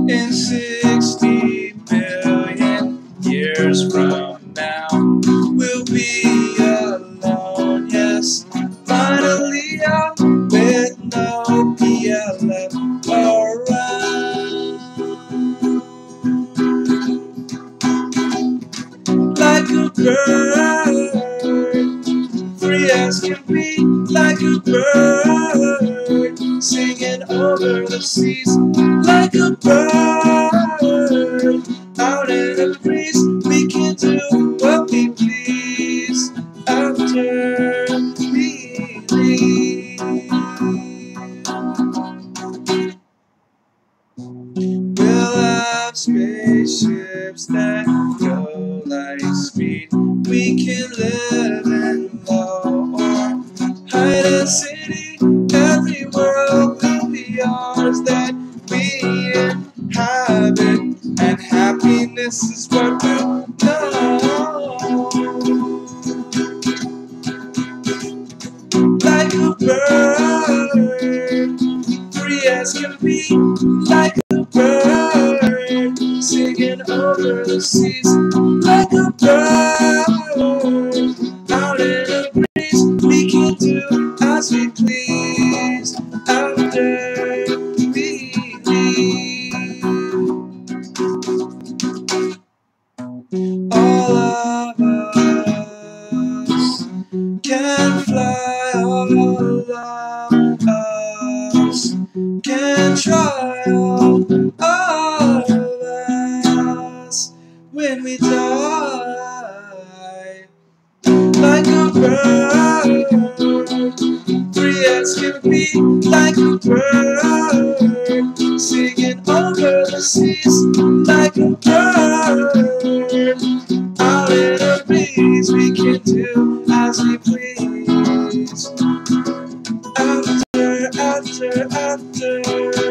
In 60 billion years from now, we'll be alone, yes, finally out with no PLF around. Like a bird, free as can be, like a bird, singing over the seas. Like a bird, out in the breeze, we can do what we please after we leave. We'll have spaceships that go like speed. We can live in low or high density. Every world will be ours that we inhabit, and happiness is what we'll know. Like a bird, free as can be, like a bird, singing over the seas. Like a bird, out in the breeze, we can do as we please after we leave. All of us can fly, all of us can try, all of us when we die. Like a bird, free as can be, like a bird, singing over the seas. Like a bird, out in the breeze, we can do as we please. After